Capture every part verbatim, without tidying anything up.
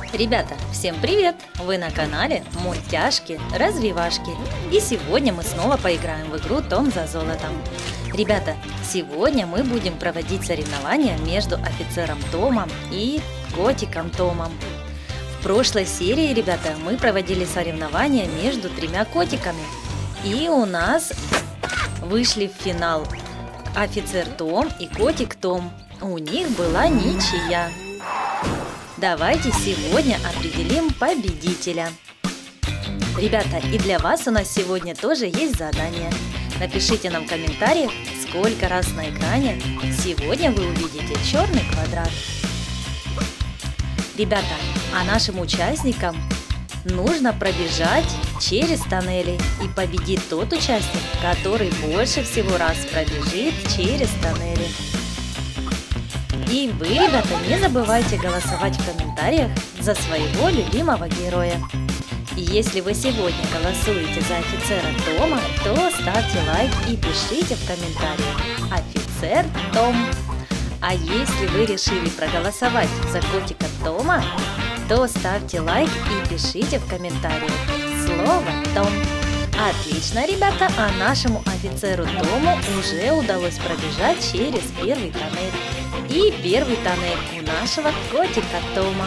Ребята, всем привет! Вы на канале Мультяшки Развивашки. И сегодня мы снова поиграем в игру Том за золотом. Ребята, сегодня мы будем проводить соревнования между офицером Томом и котиком Томом. В прошлой серии, ребята, мы проводили соревнования между тремя котиками. И у нас вышли в финал офицер Том и котик Том. У них была ничья. Давайте сегодня определим победителя. Ребята, и для вас у нас сегодня тоже есть задание. Напишите нам в комментариях, сколько раз на экране сегодня вы увидите черный квадрат. Ребята, а нашим участникам нужно пробежать через тоннели. И победит тот участник, который больше всего раз пробежит через тоннели. И вы, ребята, не забывайте голосовать в комментариях за своего любимого героя. И если вы сегодня голосуете за офицера Тома, то ставьте лайк и пишите в комментариях «Офицер Том». А если вы решили проголосовать за котика Тома, то ставьте лайк и пишите в комментариях слово «Том». Отлично, ребята, а нашему офицеру Тому уже удалось пробежать через первый тоннель. И первый тоннель у нашего котика Тома.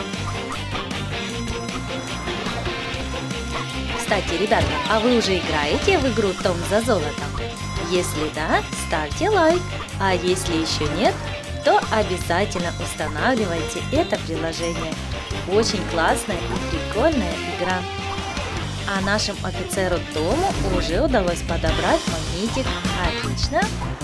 Кстати, ребята, а вы уже играете в игру Том за золотом? Если да, ставьте лайк. А если еще нет, то обязательно устанавливайте это приложение. Очень классная и прикольная игра. А нашему офицеру Тому уже удалось подобрать магнитик. Отлично.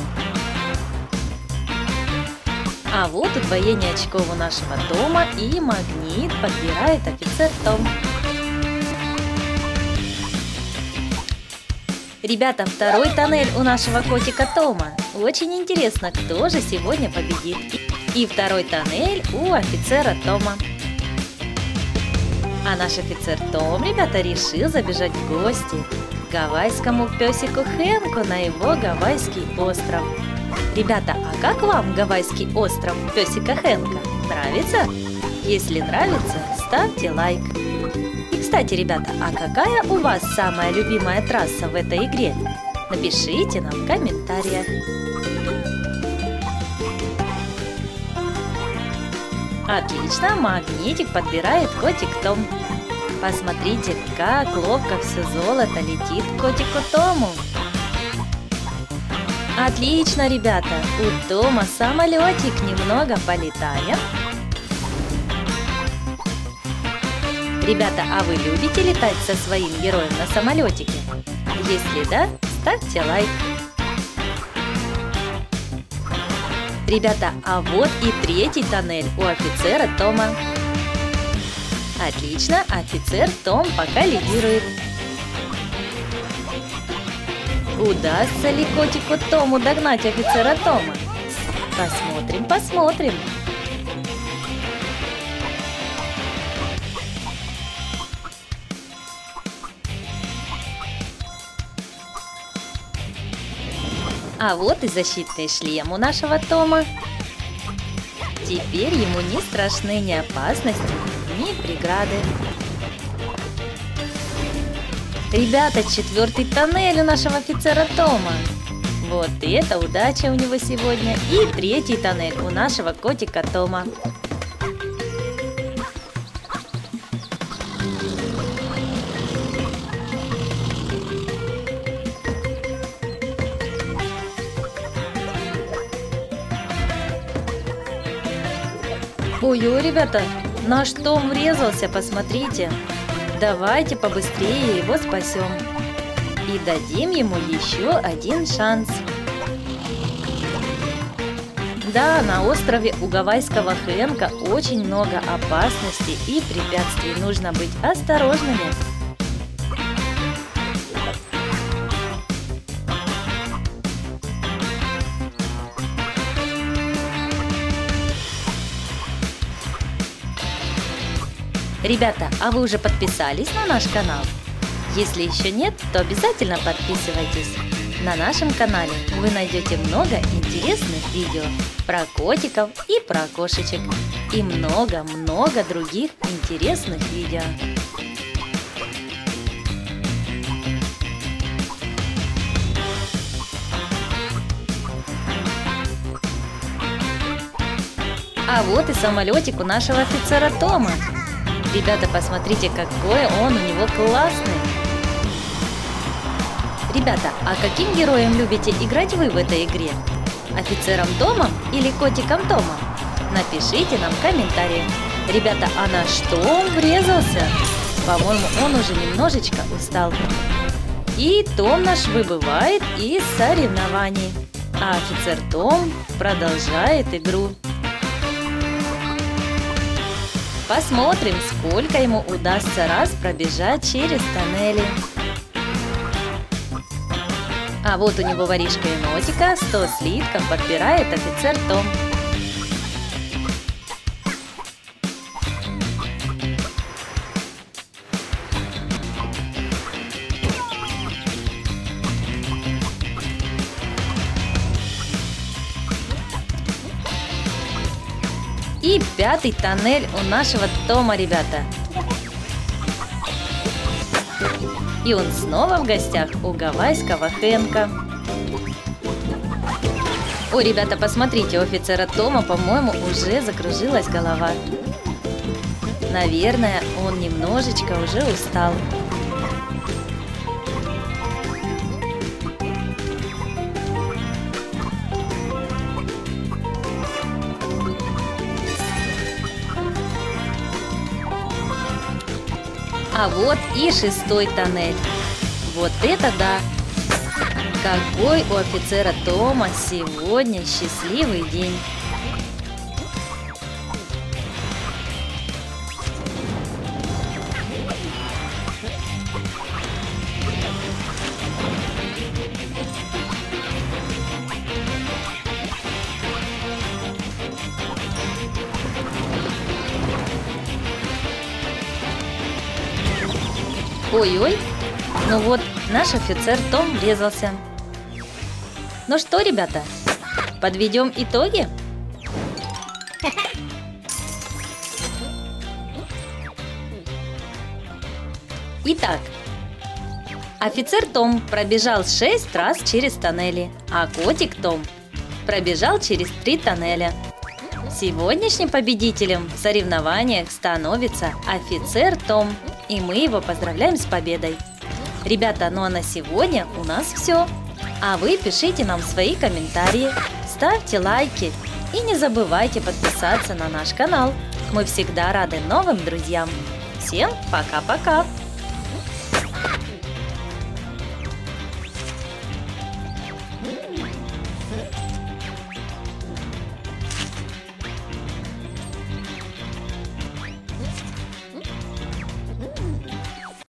А вот удвоение очков у нашего Тома, и магнит подбирает офицер Том. Ребята, второй тоннель у нашего котика Тома. Очень интересно, кто же сегодня победит. И второй тоннель у офицера Тома. А наш офицер Том, ребята, решил забежать в гости к гавайскому песику Хэнку на его гавайский остров. Ребята, а как вам гавайский остров песика Хэнка? Нравится? Если нравится, ставьте лайк. И, кстати, ребята, а какая у вас самая любимая трасса в этой игре? Напишите нам в комментариях. Отлично, магнитик подбирает котик Том. Посмотрите, как ловко все золото летит к котику Тому. Отлично, ребята, у Тома самолетик немного полетает. Ребята, а вы любите летать со своим героем на самолетике? Если да, ставьте лайк. Ребята, а вот и третий тоннель у офицера Тома. Отлично, офицер Том пока лидирует. Удастся ли котику Тому догнать офицера Тома? Посмотрим, посмотрим. А вот и защитный шлем у нашего Тома. Теперь ему не страшны ни опасности, ни преграды. Ребята, четвертый тоннель у нашего офицера Тома. Вот это удача у него сегодня. И третий тоннель у нашего котика Тома. Ой-ой, ребята, наш Том врезался, посмотрите. Давайте побыстрее его спасем. И дадим ему еще один шанс. Да, на острове у гавайского Хэнка очень много опасностей и препятствий. Нужно быть осторожными. Ребята, а вы уже подписались на наш канал? Если еще нет, то обязательно подписывайтесь. На нашем канале вы найдете много интересных видео про котиков и про кошечек. И много-много других интересных видео. А вот и самолетик у нашего офицера Тома. Ребята, посмотрите, какой он у него классный. Ребята, а каким героем любите играть вы в этой игре? Офицером Томом или котиком Томом? Напишите нам в комментариях. Ребята, а на что он врезался? По-моему, он уже немножечко устал. И Том наш выбывает из соревнований. А офицер Том продолжает игру. Посмотрим, сколько ему удастся раз пробежать через тоннели. А вот у него воришка енотика, сто слитков подбирает офицер Том. И пятый тоннель у нашего Тома, ребята. И он снова в гостях у гавайского Хэнка. О, ребята, посмотрите, у офицера Тома, по-моему, уже закружилась голова. Наверное, он немножечко уже устал. А вот и шестой тоннель. Вот это да! Какой у офицера Тома сегодня счастливый день! Ой-ой, ну вот наш офицер Том врезался. Ну что, ребята, подведем итоги? Итак, офицер Том пробежал шесть раз через тоннели, а котик Том пробежал через три тоннеля. Сегодняшним победителем в соревнованиях становится офицер Том. И мы его поздравляем с победой. Ребята, ну а на сегодня у нас все. А вы пишите нам свои комментарии, ставьте лайки и не забывайте подписаться на наш канал. Мы всегда рады новым друзьям. Всем пока-пока!